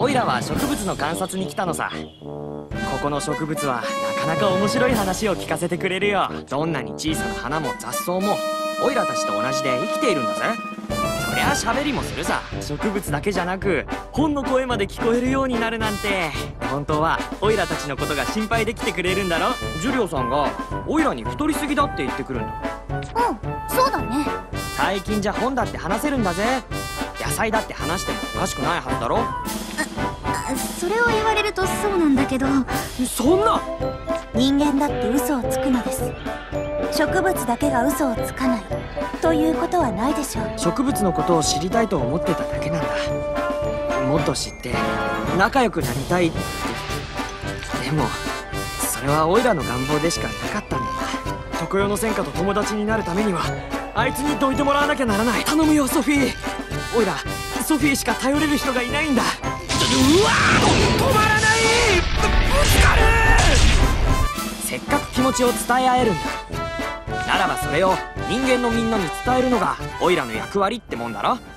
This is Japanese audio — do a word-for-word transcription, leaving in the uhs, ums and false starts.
オイラは植物の観察に来たのさ。ここの植物はなかなか面白い話を聞かせてくれるよ。どんなに小さな花も雑草もオイラたちと同じで生きているんだぜ。そりゃ喋りもするさ。植物だけじゃなく本の声まで聞こえるようになるなんて。本当はオイラたちのことが心配できてくれるんだろ。ジュリオさんがオイラに太りすぎだって言ってくるんだ。 うん、そうだね。 最近じゃ本だって話せるんだぜ。野菜だって話してもおかしくないはずだろ。 あ、それを言われるとそうなんだけど。 そんな。 人間だって嘘をつくのです。植物だけが嘘をつかないということはないでしょう。 植物のことを知りたいと思ってただけなんだ。もっと知って仲良くなりたいって。でもそれはオイラの願望でしかなかったんだ。常世の戦火と友達になるためにはあいつにどいてもらわなきゃならない。頼むよソフィー。オイラソフィーしか頼れる人がいないんだ。うわー、止まらない。ぶつかる。せっかく気持ちを伝え合えるんだ。ならばそれを人間のみんなに伝えるのがオイラの役割ってもんだろ。